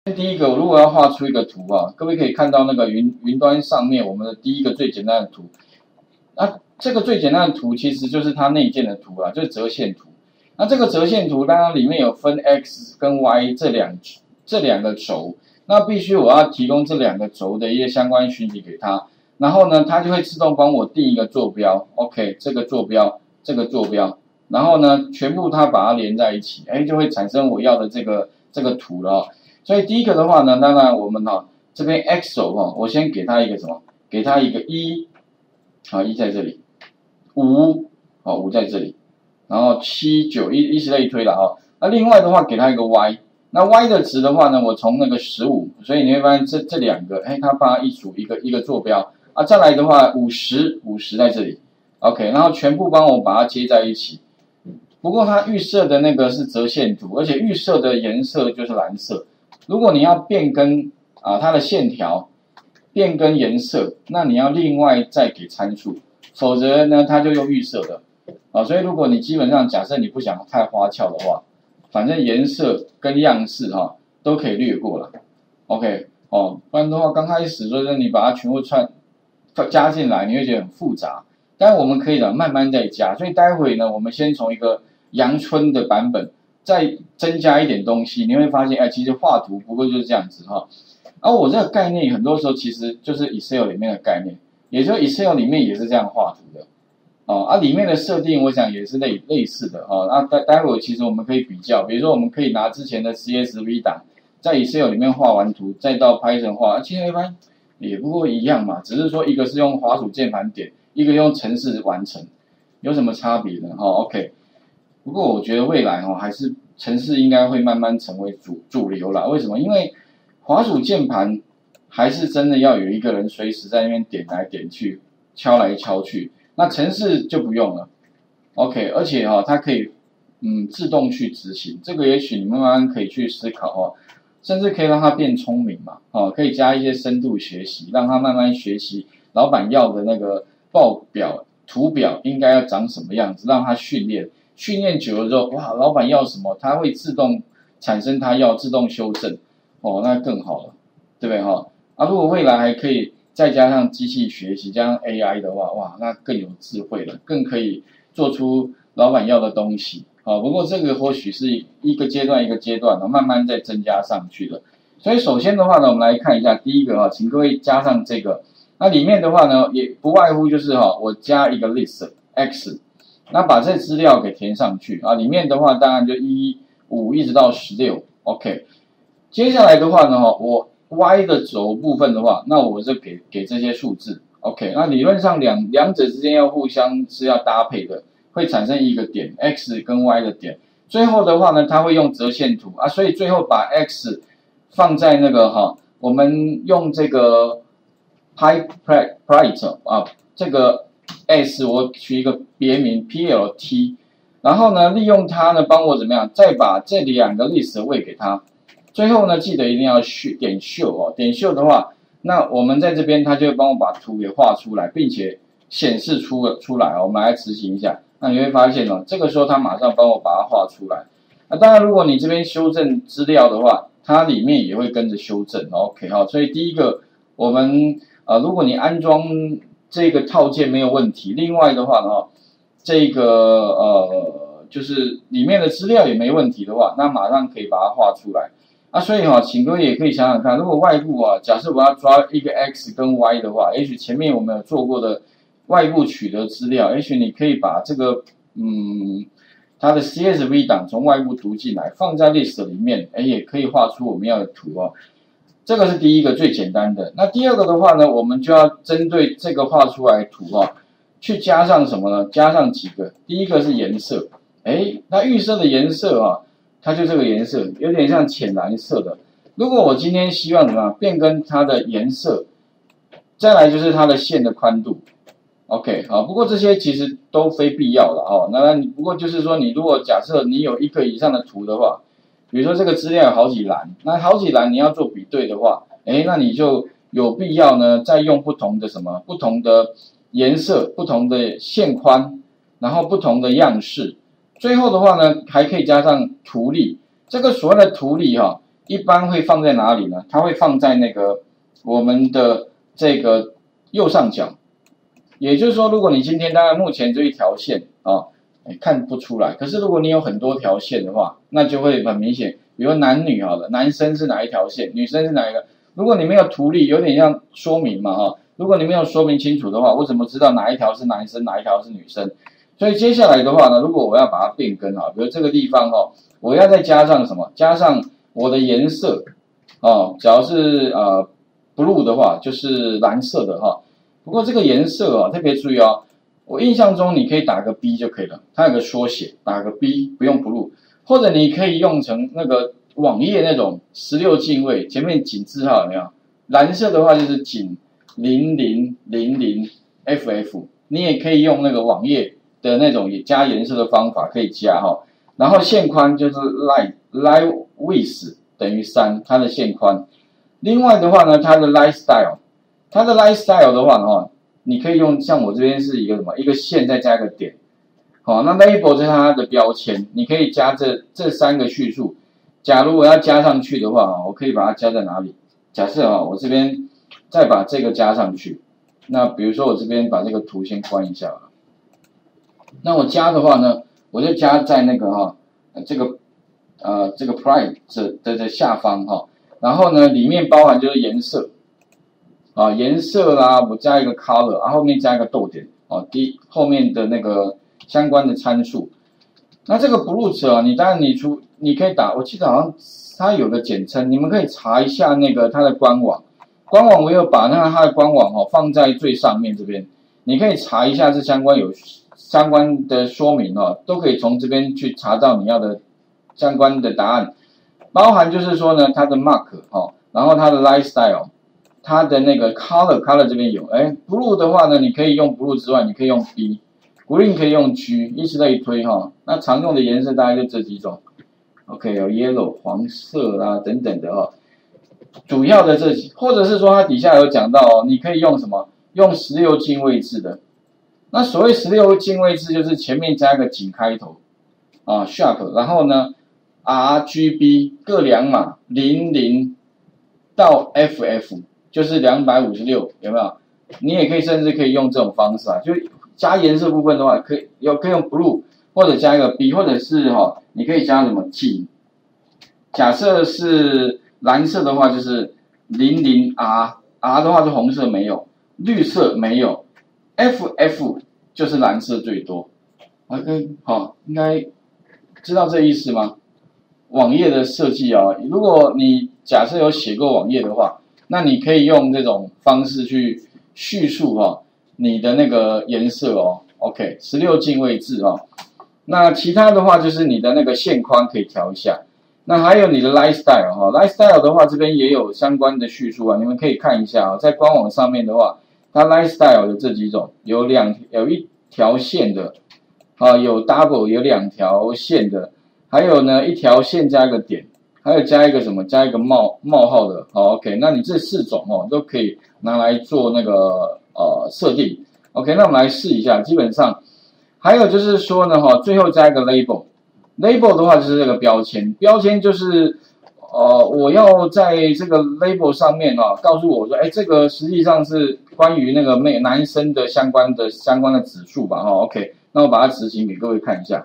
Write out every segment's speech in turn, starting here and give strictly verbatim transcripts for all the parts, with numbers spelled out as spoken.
第一个，如果要画出一个图啊，各位可以看到那个云云端上面我们的第一个最简单的图，那这个最简单的图其实就是它内建的图啊，就是折线图。那这个折线图当然里面有分 x 跟 y 这两这两个轴，那必须我要提供这两个轴的一些相关讯息给它，然后呢，它就会自动帮我定一个坐标 ，OK， 这个坐标，这个坐标，然后呢，全部它把它连在一起，哎，就会产生我要的这个这个图了哦。所以第一个的话呢，当然我们哈、哦、这边 x 轴哈、哦，我先给它一个什么？给它一个一，好一在这里，五好五在这里，然后七九一以此类推了哈、哦。那另外的话给它一个 y， 那 y 的值的话呢，我从那个十五，所以你会发现这这两个，哎，它帮它一组一个一个坐标啊。再来的话五十五十在这里 ，OK， 然后全部帮我把它接在一起。不过它预设的那个是折线图，而且预设的颜色就是蓝色。如果你要变更啊它的线条，变更颜色，那你要另外再给参数，否则呢它就用预设的啊。所以如果你基本上假设你不想太花俏的话，反正颜色跟样式哈、啊、都可以略过了 ，OK 哦，不然的话刚开始就是你把它全部串加进来，你会觉得很复杂。但我们可以的慢慢再加，所以待会呢我们先从一个阳春的版本。再增加一点东西，你会发现，哎，其实画图不过就是这样子哈。而、啊、我这个概念很多时候其实就是 Excel 里面的概念，也就是 Excel 里面也是这样画图的，哦，啊，里面的设定我想也是类类似的哦。那、啊、待待会其实我们可以比较，比如说我们可以拿之前的 C S V 档，在 Excel 里面画完图，再到 Python 画，其实一般也不过一样嘛，只是说一个是用滑鼠键盘点，一个用程式完成，有什么差别呢？哈、哦、，OK。不过我觉得未来哈、哦、还是程式应该会慢慢成为主主流啦。为什么？因为滑鼠键盘还是真的要有一个人随时在那边点来点去、敲来敲去。那程式就不用了 ，OK。而且哈、哦、它可以嗯自动去执行，这个也许你慢慢可以去思考哦，甚至可以让它变聪明嘛，哦，可以加一些深度学习，让它慢慢学习老板要的那个报表、图表应该要长什么样子，让它训练。训练久了之后，哇，老板要什么，它会自动产生它要，自动修正，哦，那更好了，对不对哈？啊，如果未来还可以再加上机器学习，加上 A I 的话，哇，那更有智慧了，更可以做出老板要的东西，好，不过这个或许是一个阶段一个阶段的，慢慢再增加上去的。所以首先的话呢，我们来看一下第一个哈，请各位加上这个，那里面的话呢，也不外乎就是哈，我加一个 list x。那把这资料给填上去啊，里面的话当然就一五一直到十六 ，OK。接下来的话呢，我 y 的轴部分的话，那我就给给这些数字 ，OK。那理论上两两者之间要互相是要搭配的，会产生一个点 x 跟 y 的点。最后的话呢，它会用折线图啊，所以最后把 x 放在那个哈，我们用这个 Pyplite 啊，这个。S 我取一个别名 P L T， 然后呢，利用它呢帮我怎么样，再把这两个 list 喂给它。最后呢，记得一定要点 show 哦，点 show 的话，那我们在这边它就会帮我把图给画出来，并且显示出了出来。我们来执行一下，那你会发现哦，这个时候它马上帮我把它画出来。那当然，如果你这边修正资料的话，它里面也会跟着修正。OK 哈，所以第一个我们呃，如果你安装这个套件没有问题，另外的话呢，这个呃就是里面的资料也没问题的话，那马上可以把它画出来啊。所以哈、哦，请各位也可以想想看，如果外部啊，假设我要抓一个 x 跟 y 的话，也许前面我们有做过的外部取得资料，也许你可以把这个嗯它的 C S V 档从外部读进来，放在 list 里面，哎，也可以画出我们要的图哦。这个是第一个最简单的。那第二个的话呢，我们就要针对这个画出来的图啊，去加上什么呢？加上几个。第一个是颜色，哎，那预设的颜色啊，它就这个颜色，有点像浅蓝色的。如果我今天希望怎么样变更它的颜色，再来就是它的线的宽度。OK， 好，不过这些其实都非必要的哦。那你不过就是说，你如果假设你有一个以上的图的话。比如说这个资料有好几栏，那好几栏你要做比对的话，哎，那你就有必要呢，再用不同的什么，不同的颜色、不同的线宽，然后不同的样式，最后的话呢，还可以加上图例。这个所谓的图例哈、哦， 一般会放在哪里呢？它会放在那个我们的这个右上角。也就是说，如果你今天大概目前这一条线啊，看不出来。可是如果你有很多条线的话，那就会很明显。比如男女好了，男生是哪一条线，女生是哪一个？如果你没有图例，有点像说明嘛哈。如果你没有说明清楚的话，我怎么知道哪一条是男生，哪一条是女生？所以接下来的话呢，如果我要把它变更啊，比如这个地方哦，我要再加上什么？加上我的颜色哦，只要是呃 blue 的话，就是蓝色的哈。不过这个颜色啊，特别注意哦。我印象中你可以打个 B 就可以了，它有个缩写，打个 B 不用 blue， 或者你可以用成那个网页那种十六进位，前面井字号有没有？蓝色的话就是井零零零零 F F， 你也可以用那个网页的那种也加颜色的方法可以加哈。然后线宽就是 line line width 等于三，它的线宽。另外的话呢，它的 line style。它的 lifestyle 的话呢，你可以用像我这边是一个什么一个线再加一个点，好，那 label 就是它的标签，你可以加这这三个叙述。假如我要加上去的话，我可以把它加在哪里？假设啊，我这边再把这个加上去，那比如说我这边把这个图先关一下，那我加的话呢，我就加在那个哈这个呃这个 prime 这的的下方哈，然后呢里面包含就是颜色。啊，颜色啦，我加一个 color， 啊，后面加一个逗点，哦、啊，第后面的那个相关的参数。那这个 blue 啊，你当然你出你可以打，我记得好像它有个简称，你们可以查一下那个它的官网。官网我有把那个它的官网哦放在最上面这边，你可以查一下这相关有相关的说明哦，都可以从这边去查到你要的相关的答案，包含就是说呢它的 mark 哦，然后它的 lifestyle。它的那个 color color 这边有，哎 ，blue 的话呢，你可以用 blue 之外，你可以用 B，green 可以用 G， 以此类推哈。那常用的颜色大概就这几种 ，OK， 有 yellow 黄色啦等等的哈。主要的这几，或者是说它底下有讲到哦，你可以用什么？用十六进位制的。那所谓十六进位制，就是前面加一个井开头啊 ，sharp， 然后呢 R G B 各两码，零零到 F F。就是两百五十六，有没有？你也可以甚至可以用这种方式啊，就加颜色部分的话，可以有可以用 blue 或者加一个 B， 或者是哈、哦，你可以加什么井？假设是蓝色的话，就是零零 R，R 的话是红色没有，绿色没有 ，F F 就是蓝色最多。OK， 好，应该知道这意思吗？网页的设计啊，如果你假设有写过网页的话。那你可以用这种方式去叙述哈、哦，你的那个颜色哦 ，OK， 十六进位制哦。那其他的话就是你的那个线宽可以调一下。那还有你的 lifestyle 哈、哦、，lifestyle 的话这边也有相关的叙述啊，你们可以看一下啊、哦，在官网上面的话，它 lifestyle 的这几种有两有一条线的，啊，有 double 有两条线的，还有呢一条线加一个点。还有加一个什么？加一个冒冒号的，好 ，OK， 那你这四种哦都可以拿来做那个呃设定 ，OK， 那我们来试一下。基本上还有就是说呢，哈，最后加一个 label，label 的话就是这个标签，标签就是呃我要在这个 label 上面啊，告诉我说，哎，这个实际上是关于那个妹男生的相关的相关的指数吧，哈 ，OK， 那我把它执行给各位看一下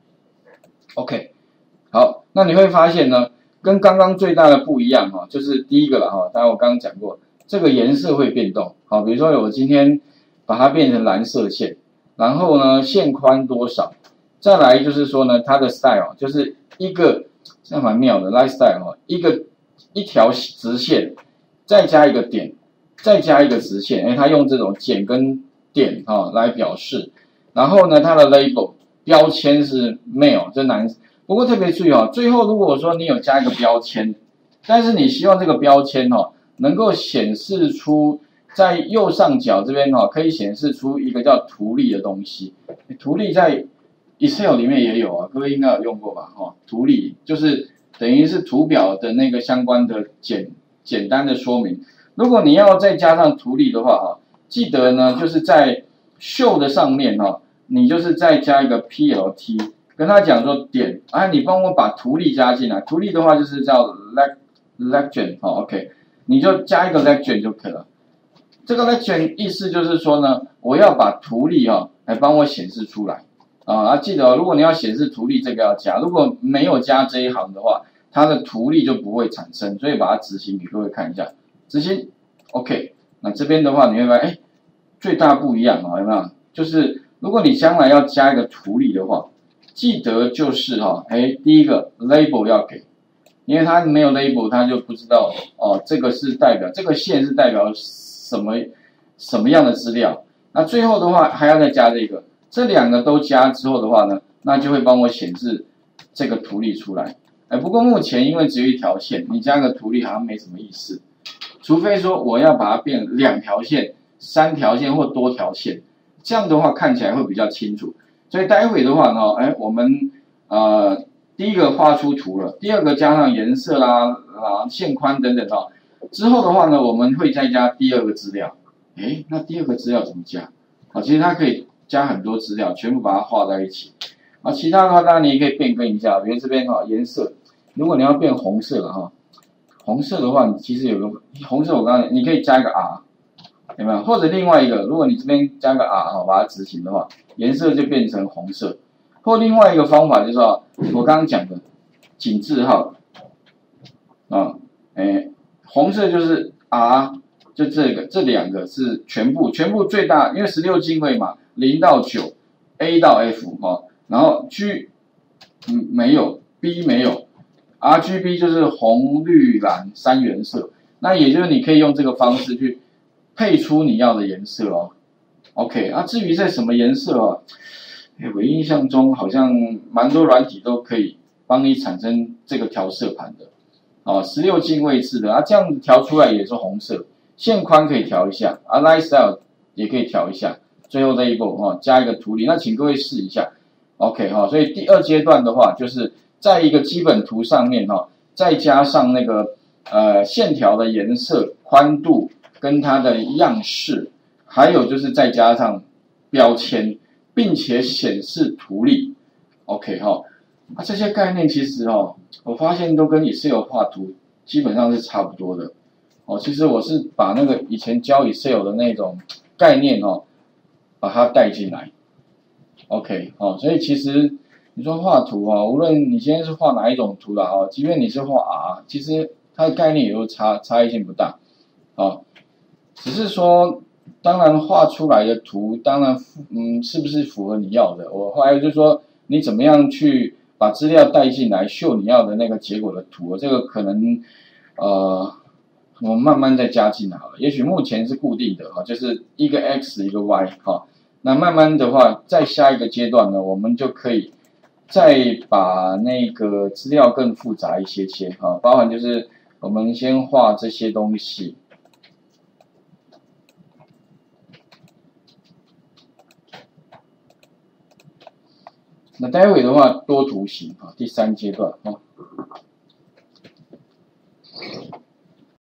，OK， 好，那你会发现呢。跟刚刚最大的不一样哈，就是第一个了哈，当然我刚刚讲过，这个颜色会变动。好，比如说我今天把它变成蓝色线，然后呢线宽多少，再来就是说呢它的 style 就是一个这样蛮妙的 lifestyle 哈，一个一条直线，再加一个点，再加一个直线，哎，它用这种点跟点哈来表示，然后呢它的 label 标签是 male， 这男。不过特别注意哦，最后如果说你有加一个标签，但是你希望这个标签哦能够显示出在右上角这边哦可以显示出一个叫图例的东西。图例在 Excel 里面也有啊，各位应该有用过吧？哦，图例就是等于是图表的那个相关的简简单的说明。如果你要再加上图例的话哈，记得呢就是在 Show 的上面哈，你就是再加一个 P L T。跟他讲说点，啊，你帮我把图例加进来。图例的话就是叫 legend 哦 ，OK， 你就加一个 legend 就可以了。这个 legend 意思就是说呢，我要把图例哈、哦、来帮我显示出来啊。啊，记得、哦，如果你要显示图例，这个要加，如果没有加这一行的话，它的图例就不会产生，所以把它执行给各位看一下，执行 OK。那这边的话，你会发现，哎，最大不一样啊，有没有？就是如果你将来要加一个图例的话，记得就是哈、哦，哎，第一个 label 要给。因为它没有 label， 它就不知道哦，这个是代表这个线是代表什么什么样的资料。那最后的话还要再加这个，这两个都加之后的话呢，那就会帮我显示这个图例出来。哎，不过目前因为只有一条线，你加个图例好像没什么意思，除非说我要把它变两条线、三条线或多条线，这样的话看起来会比较清楚。所以待会的话呢，哎，我们呃。第一个画出图了，第二个加上颜色啦、啊线宽等等哦。之后的话呢，我们会再加第二个资料。诶，那第二个资料怎么加？好，其实它可以加很多资料，全部把它画在一起。啊，其他的话当然你也可以变更一下，比如这边哈颜色，如果你要变红色了哈，红色的话，你其实有个红色，我刚刚你可以加一个 R， 有没有？或者另外一个，如果你这边加个 R 哈，把它执行的话，颜色就变成红色。或另外一个方法就是说，我刚刚讲的井字号啊，哎，红色就是 R， 就这个这两个是全部，全部最大，因为十六进位嘛，零到九 ，A 到 F 哈、哦，然后 G 嗯没有 ，B 没有 ，R G B 就是红绿蓝三原色，那也就是你可以用这个方式去配出你要的颜色哦。OK， 啊，至于在什么颜色哦？我印象中好像蛮多软体都可以帮你产生这个调色盘的，哦，十六进位制的啊，这样子调出来也是红色，线宽可以调一下，啊 ，Line Style 也可以调一下，最后这一步哈、哦，加一个图例，那请各位试一下 ，OK 哈、哦，所以第二阶段的话，就是在一个基本图上面哈、哦，再加上那个呃线条的颜色、宽度跟它的样式，还有就是再加上标签。并且显示图例 ，OK 哈、哦，啊这些概念其实哦，我发现都跟 Excel 画图基本上是差不多的，哦，其实我是把那个以前教 Excel 的那种概念哦，把它带进来 ，OK 哦，所以其实你说画图啊、哦，无论你今天是画哪一种图啦哦，即便你是画 R， 其实它的概念也都差差异性不大，哦，只是说。当然画出来的图，当然嗯是不是符合你要的？我还有就是说，你怎么样去把资料带进来，秀你要的那个结果的图，这个可能呃我们慢慢再加进来好了。也许目前是固定的哈，就是一个 X 一个 Y 哈。那慢慢的话，在下一个阶段呢，我们就可以再把那个资料更复杂一些些哈，包含就是我们先画这些东西。那待会的话，多图形啊，第三阶段啊。